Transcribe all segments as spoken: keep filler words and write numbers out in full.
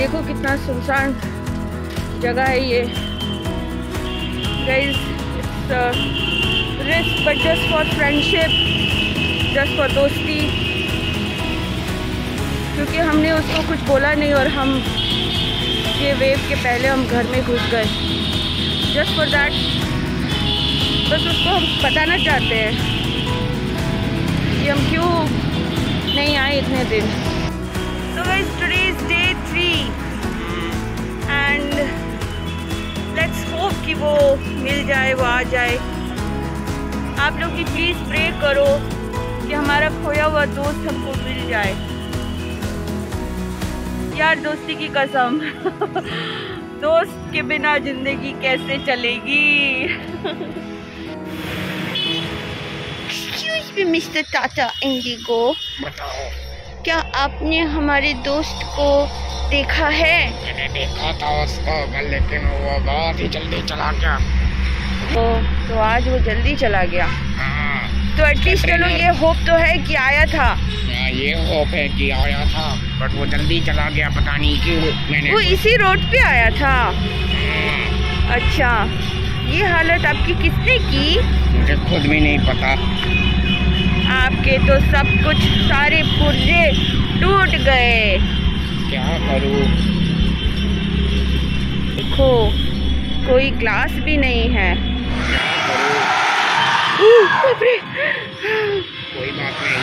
देखो कितना सुनसान जगह है ये। Guys, it's risk but just for friendship, just for दोस्ती, क्योंकि हमने उसको कुछ बोला नहीं और हम ये वेव के पहले हम घर में घुस गए। जस्ट फॉर दैट, बस उसको हम बताना चाहते हैं कि हम क्यों नहीं आए इतने दिन। So guys, today is day three and let's hope कि वो मिल जाए, वो आ जाए। आप लोग भी प्लीज़ प्रे करो कि हमारा खोया हुआ दोस्त हमको मिल जाए। यार दोस्ती की कसम दोस्त के बिना जिंदगी कैसे चलेगी। Excuse me, mister Tata Indigo, बताओ। क्या आपने हमारे दोस्त को देखा है? मैंने देखा था उसको, लेकिन वो बहुत ही जल्दी चला गया। ओ, तो आज वो जल्दी चला गया। हाँ, तो एटलीस्ट चलो ये होप तो है कि आया था। हाँ, ये होप है कि आया था, बट वो जल्दी चला गया, पता नहीं क्यों। मैंने वो इसी रोड पे आया था। हाँ, अच्छा, ये हालत आपकी किसने की? मुझे खुद भी नहीं पता। आपके तो सब कुछ सारे पुर्जे टूट गए। क्या करूँ? देखो, कोई ग्लास भी नहीं है। क्या करूँ? बाप रे। कोई बात नहीं।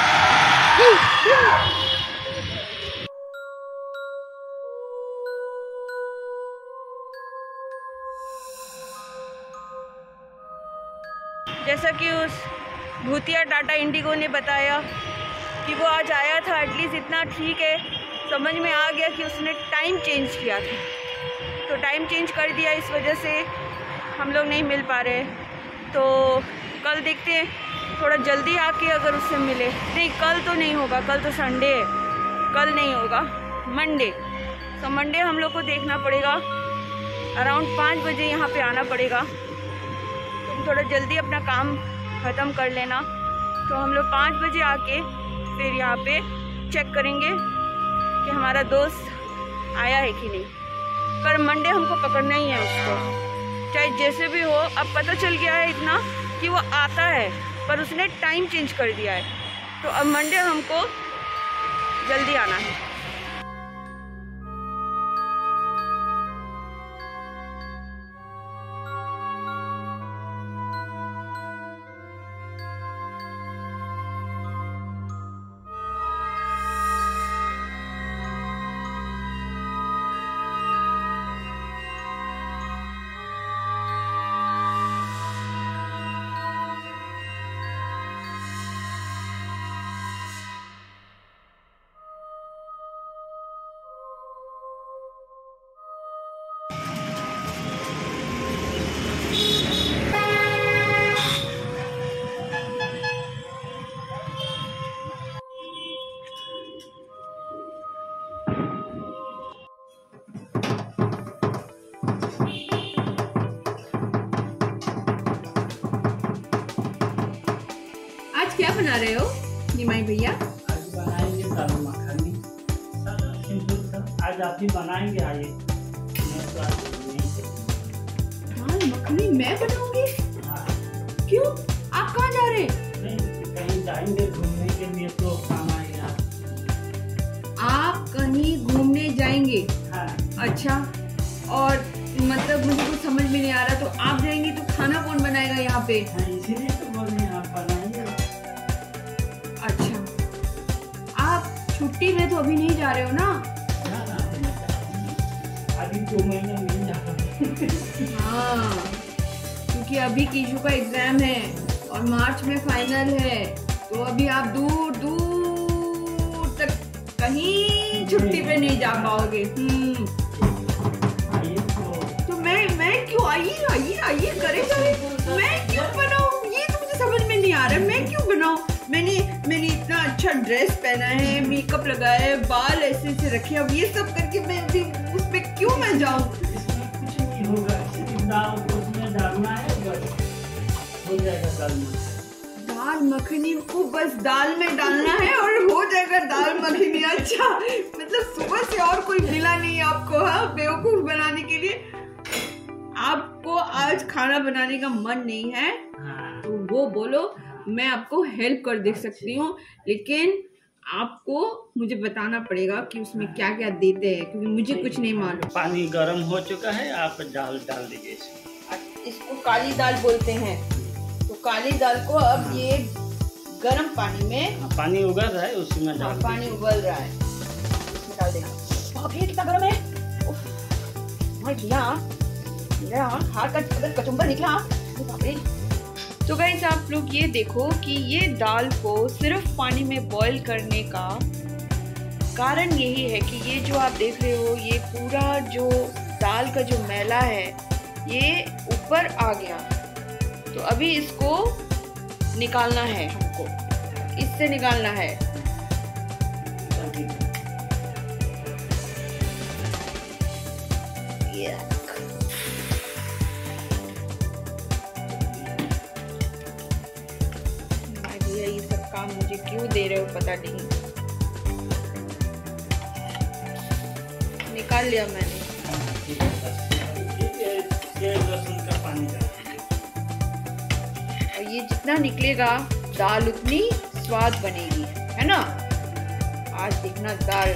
जैसा कि उस भूतिया टाटा इंडिगो ने बताया कि वो आज आया था, एटलीस्ट इतना ठीक है, समझ में आ गया कि उसने टाइम चेंज किया था। तो टाइम चेंज कर दिया, इस वजह से हम लोग नहीं मिल पा रहे। तो कल देखते हैं, थोड़ा जल्दी आके अगर उससे मिले। नहीं, कल तो नहीं होगा, कल तो संडे है, कल नहीं होगा, मंडे। तो मंडे हम लोग को देखना पड़ेगा, अराउंड पाँच बजे यहाँ पे आना पड़ेगा। तुम थोड़ा जल्दी अपना काम ख़त्म कर लेना, तो हम लोग पाँच बजे आके फिर यहाँ पे चेक करेंगे कि हमारा दोस्त आया है कि नहीं। पर मंडे हमको पकड़ना ही है उसको, चाहे जैसे भी हो। अब पता चल गया है इतना कि वो आता है, पर उसने टाइम चेंज कर दिया है। तो अब मंडे हमको जल्दी आना है। क्या बना रहे हो निमाई भैया? आज बनाएंगे दाल मखनी। आज आप ही बनाएंगे, आइए। मैं तो आज नहीं। दाल मखनी मैं बनाऊंगी? हाँ। क्यों, आप कहाँ जा रहे हैं? नहीं, कहीं जाएंगे घूमने के लिए, तो काम आएगा। आप कहीं घूमने जाएंगे? हाँ। अच्छा, और मतलब मुझे कुछ समझ में नहीं आ रहा। तो आप जाएंगे तो खाना कौन बनाएगा यहाँ पे? हाँ, इसीलिए तो बोल रहे हैं आप बनाएंगे। अच्छा, आप छुट्टी में तो अभी नहीं जा रहे हो ना? ना ना, अभी दो महीने मिल जाएंगे। हाँ, क्योंकि अभी कीशु का एग्जाम है और मार्च में फाइनल है, तो अभी आप दूर दूर तक कहीं छुट्टी पे नहीं जा पाओगे। हम्म, तो मैं मैं क्यों, आइए आइए आइए, करे करे, मैं क्यों बनाऊं? ये तो मुझे समझ में नहीं आ रहा है, मैं क्यों बनाऊं? मैंने मैंने इतना अच्छा ड्रेस पहना है, मेकअप लगाया है, बाल ऐसे ऐसे रखे, अब ये सब करके मैं भी उस पे क्यों मैं जाऊं? इसमें कुछ नहीं होगा, दाल उसमें डालना है, बस हो जाएगा दाल मखनी। दाल मखनी को बस दाल में डालना है और हो जाएगा दाल मखनी। अच्छा, मतलब सुबह से और कोई मिला नहीं आपको, हाँ, बेवकूफ बनाने के लिए। आपको आज खाना बनाने का मन नहीं है तो वो बोलो, मैं आपको हेल्प कर दे सकती हूँ, लेकिन आपको मुझे बताना पड़ेगा कि उसमें क्या क्या देते हैं, क्योंकि मुझे कुछ नहीं मालूम। पानी गर्म हो चुका है, आप दाल डाल दीजिए इसमें। इसको काली दाल बोलते हैं। तो काली दाल को अब ये गर्म पानी में, हाँ, पानी उबल रहा है उसी में डाल, पानी उबल रहा है इसमें डाल देना। बाप रे कितना गर्म है, भाई भैया मेरा हाथ का अगर कचुम्बर निकला। बाप रे। तो गाइस आप लोग ये देखो कि ये दाल को सिर्फ पानी में बॉईल करने का कारण यही है कि ये जो आप देख रहे हो, ये पूरा जो दाल का जो मैला है ये ऊपर आ गया। तो अभी इसको निकालना है, हमको इससे निकालना है। भैया ये सब काम मुझे क्यों दे रहे हो पता नहीं। निकाल लिया मैंने। ये लहसुन का पानी डाल, और ये जितना निकलेगा दाल उतनी स्वाद बनेगी, है ना। आज देखना दाल,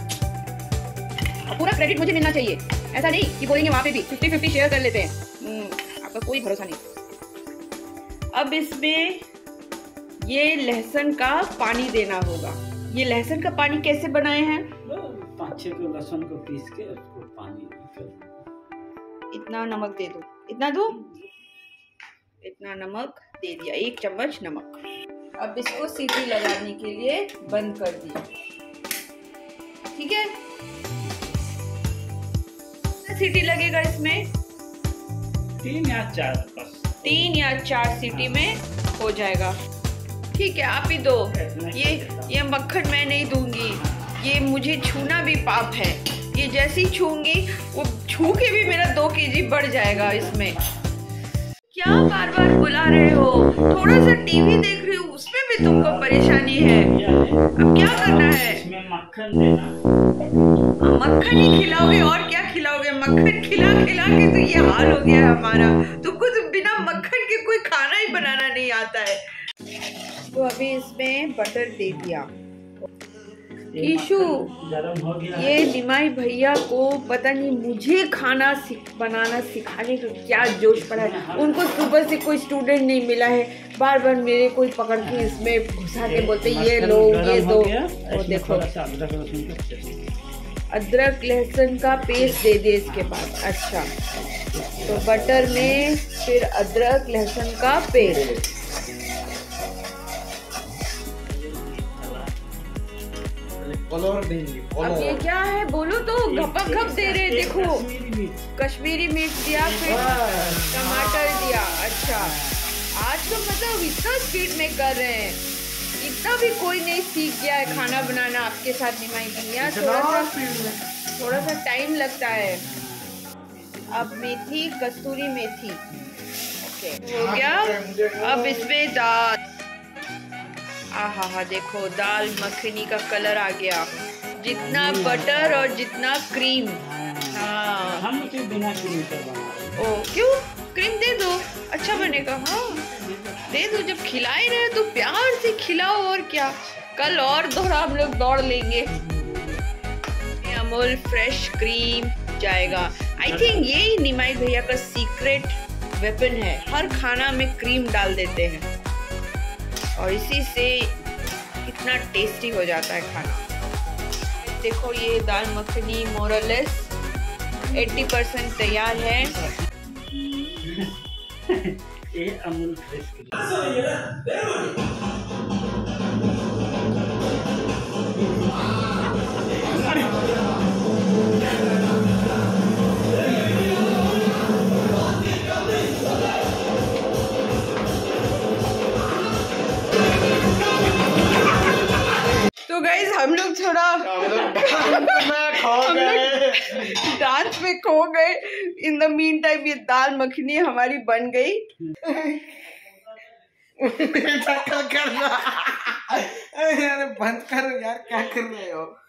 पूरा क्रेडिट मुझे मिलना चाहिए, ऐसा नहीं कि बोलेंगे वहाँ पे भी फिफ्टी फिफ्टी शेयर कर लेते हैं। आपका कोई भरोसा नहीं। अब इसमें ये लहसुन का पानी देना होगा। ये लहसुन का पानी कैसे बनाए हैं? पाँच छह को लहसुन को पीस के उसको पानी कर, इतना नमक दे दो, इतना दो, इतना नमक दे दिया, एक चम्मच नमक। अब इसको सीटी लगाने के लिए बंद कर दिया, ठीक है। सीटी लगेगा इसमें? तीन या चार, बस तीन या चार सीटी में हो जाएगा, ठीक है। आप ही दो। ये ये मक्खन मैं नहीं दूंगी, ये मुझे छूना भी पाप है। ये जैसे ही छूंगी वो छू के भी मेरा दो केजी बढ़ जाएगा इसमें। क्या बार बार बुला रहे हो? थोड़ा सा टीवी देख रही हूँ, उसमें भी तुमको परेशानी है। अब क्या करना है? इसमें मक्खन देना। मक्खन ही खिलाओगे और क्या खिलाओगे? मक्खन खिला खिला के तो ये हाल हो गया है हमारा। तुमको तो बिना मक्खन के कोई खाना ही बनाना नहीं आता है। तो अभी इसमें बटर दे दिया। ईशु, ये निमाई भैया को पता नहीं मुझे खाना सिख, बनाना सिखाने का क्या जोश पड़ा है। उनको सुबह से कोई स्टूडेंट नहीं मिला है, बार बार मेरे कोई पकड़ के इसमें घुसा के बोलते ये लो ये दो। और देखो अदरक लहसुन का पेस्ट दे दिए इसके बाद। अच्छा, तो बटर में फिर अदरक लहसुन का पेस्ट। अब ये क्या है बोलो तो? घपक घप दे रहे, देखो कश्मीरी मिर्च दिया, फिर टमाटर दिया। अच्छा, आज तो मतलब इतना स्पीड में कर रहे हैं, इतना भी कोई नहीं सीख गया है खाना बनाना आपके साथ निमाई भैया। थोड़ा सा थोड़ा सा टाइम लगता है। अब मेथी, कस्तूरी मेथी, ओके हो गया। अब इसमें दाल, आहा हा, देखो दाल मखनी का कलर आ गया। जितना बटर और जितना क्रीम। हाँ, हम उसे बिना क्रीम का बना रहे हैं। ओ क्यों? क्रीम दे दो, अच्छा बनेगा। हाँ दे दो, जब खिला ही रहे तो प्यार से खिलाओ, और क्या। कल और दोहरा हम लोग दौड़ लेंगे। अमूल फ्रेश क्रीम जाएगा। आई थिंक यही निमाई भैया का सीक्रेट वेपन है, हर खाना में क्रीम डाल देते हैं और इसी से कितना टेस्टी हो जाता है खाना। देखो ये दाल मखनी मोरलेस अस्सी परसेंट तैयार है। ये अमूल फ्रेश तो गाइस हम लोग थोड़ा डांस में खो गए। इन द मीन टाइम ये दाल मखनी हमारी बन गई। शक्ल कर रहा। अरे बंद करो यार, क्या कर रहे हो?